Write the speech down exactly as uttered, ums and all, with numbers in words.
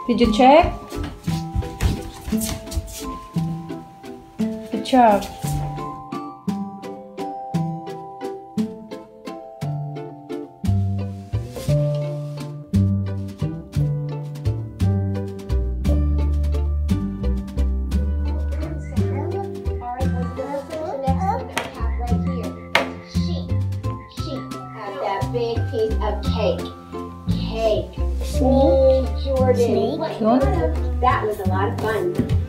Did you check? Good job. Big piece of cake. Cake. Oh, Jordan. Snake. That was a lot of fun.